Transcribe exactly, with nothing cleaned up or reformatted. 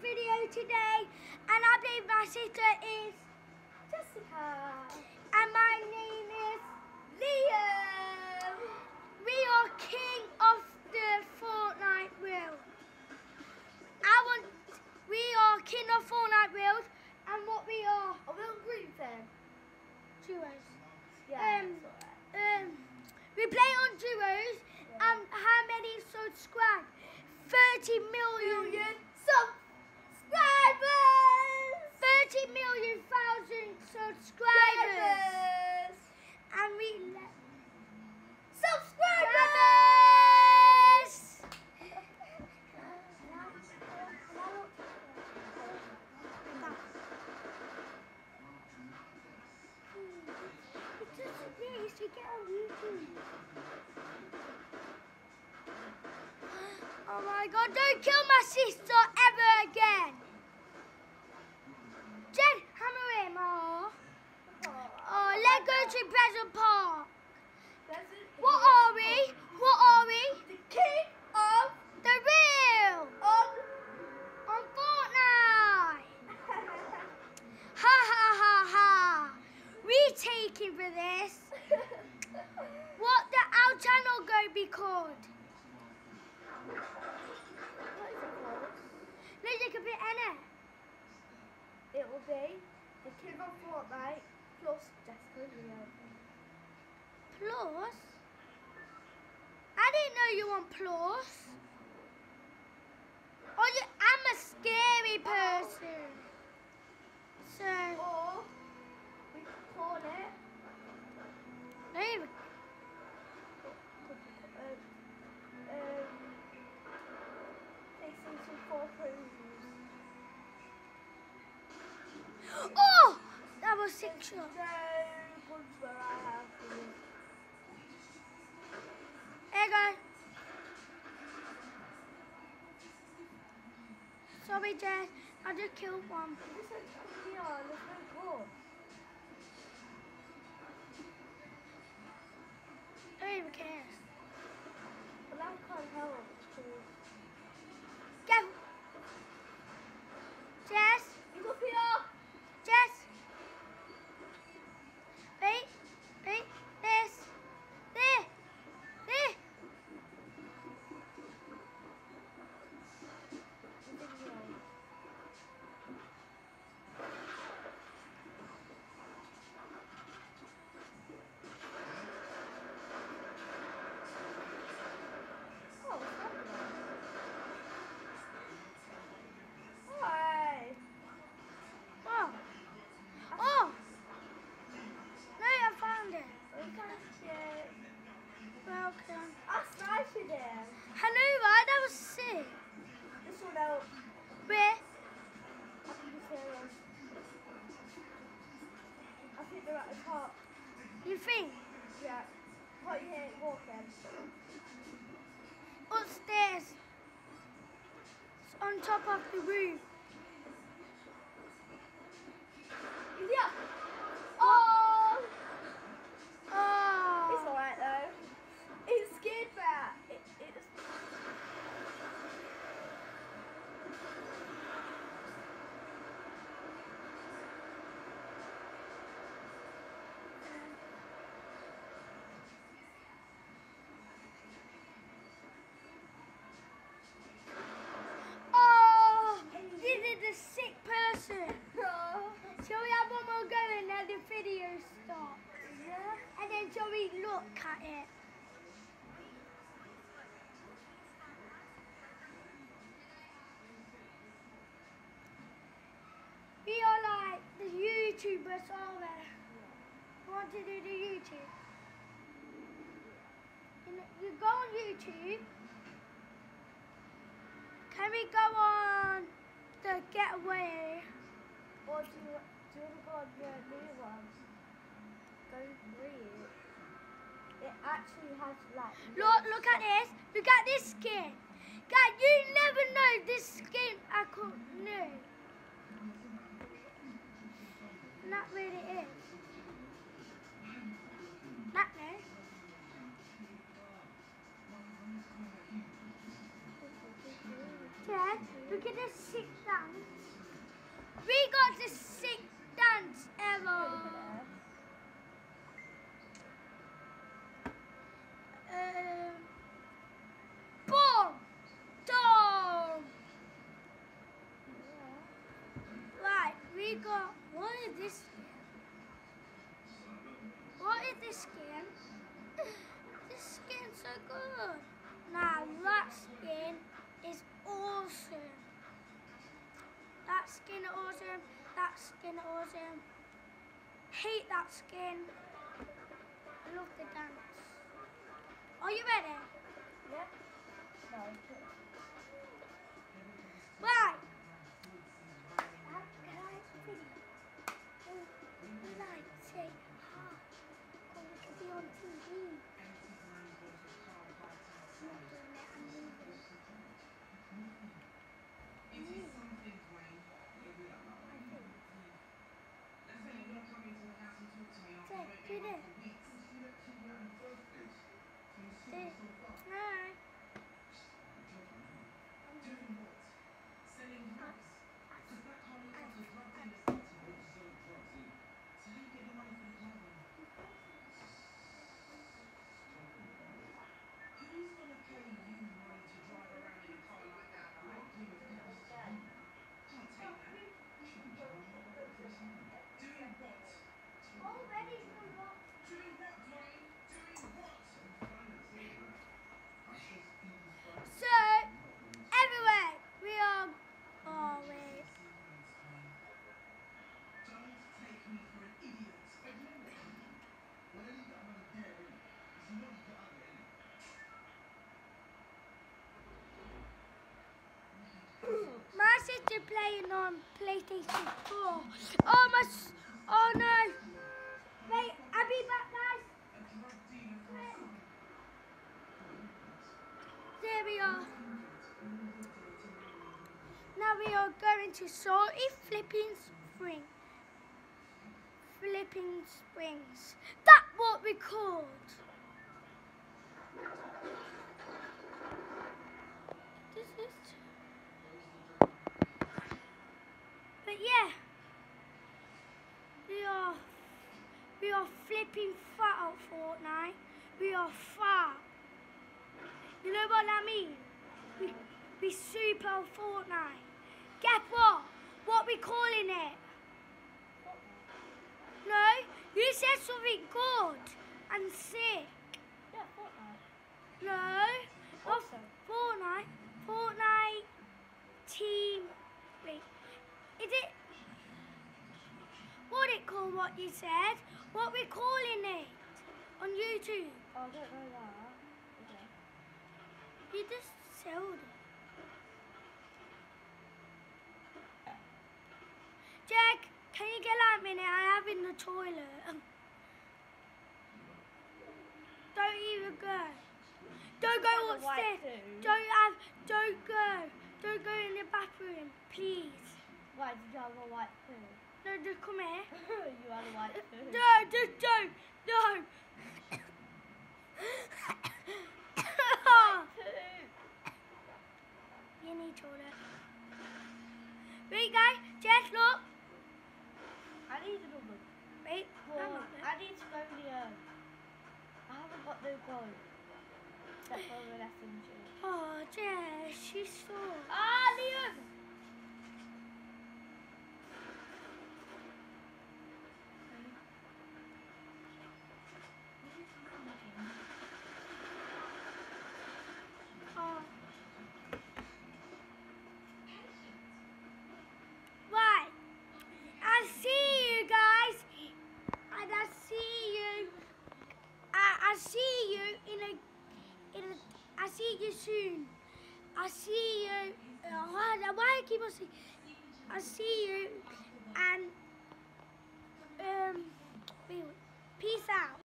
video today, and I believe my sister is Jessica. And my name is Liam. We are king of the Fortnite world. I want. We are king of Fortnite world, and what we are? Are we on group then? Duos. Yeah. Um, That's alright. um, we play on duos, Yeah. and how many subscribe? Thirty million. Million subscribers. Thirty million thousand subscribers. Subscribers. And we let Subscribers. It's just this to get on YouTube. Oh my God! Don't kill my sister ever again. Jen, hammer him. Oh, oh, let's go to Pleasant Park. What are we? What are we? The king of The real on. on Fortnite. Ha ha ha ha. We taking for this. What the our channel going to be called? Let's take a bit in it. It will be the king of Fortnite plus Jessica and Liam. Plus? I didn't know you want plus. Oh, you, I'm a scary person. So, Or we could call it maybe. um, um, PlayStation four previews. Oh, that was six shot. No ones where I have the There you go. Sorry, Jess. I just killed one. this one's put me on, there's no goal. Don't even care. But that can't help because Go. Jess. he's up here. Jess. Wait. Wait. This. There. There. He's in here. Oh, what's happening? Hi. Oh. Oh. No, I found it. Okay. Welcome. I sniped him. I know, right? That was sick. This one out. Where? I can just hear them. I think they're at the top. You think? Yeah. What you hear walking? Upstairs. It's on top of the roof. He's here. Oh! It's Oh. alright though. It's scared back. It, it's Oh. This is the sick person. oh. Shall we have one more go and then the video stops? Yeah. And then shall we look at it? We are like the YouTubers, are we? Want to do the YouTube? You, know, you go on YouTube. Can we go on the getaway? Or do you, do you want to go on the new one? Go green. It actually has like. Look, look at this. Look at this skin. God, you never know this skin I could know. Not really is. Not no. Yes. Jed, look at this sick dance. We got the sick dance ever. Um, boom, dome. Right, we got. What is this skin? What is this skin? This skin's so good. Now that skin is awesome. That skin awesome. That skin awesome. Hate that skin. I love the dance. Are you ready? Yep. No. Right. Can I video? Oh, like, say, hi. Oh, we could be on T V. I'm not doing it, I'm leaving. Say, do this. This. Hi. Already full up. So, everywhere we are. Oh, wait. My sister playing on PlayStation four. Oh, my. s- Oh, no. Wait, I'll be back, guys. There we are. Now we are going to Salty Flipping Spring. Flipping Springs. That's what we called. This is. But yeah, we are we are flipping fat out Fortnite. We are fat. You know what that means? We we super on Fortnite. Guess what? What we calling it? No, you said something good and sick. Yeah, Fortnite. No, not Awesome. Fortnite. Fortnite team. Wait, is it? What it called? What you said? What we calling it on YouTube? Oh, I don't know that. Okay. You just sold it. Jack, can you get that minute? I have in the toilet. Don't even go. Don't go Have a white upstairs. poo. Don't have. Don't go. Don't go in the bathroom, please. Why did you have a white poo? No, just come here. You had a white poo. No, just don't. No. White poo. You need toilet. Wait, guys. Jess, look. I need a number. Wait. Well, I'm not I need to go here. I haven't got no gold. Except for the S M G. Oh, Jess, she's so. Ah, Liam! Oh. Right. I see you guys. And I see you. I, I see you in a, in a, I see you soon. I see you. Uh, why, why I keep on saying? I see you. And um, wait, peace out.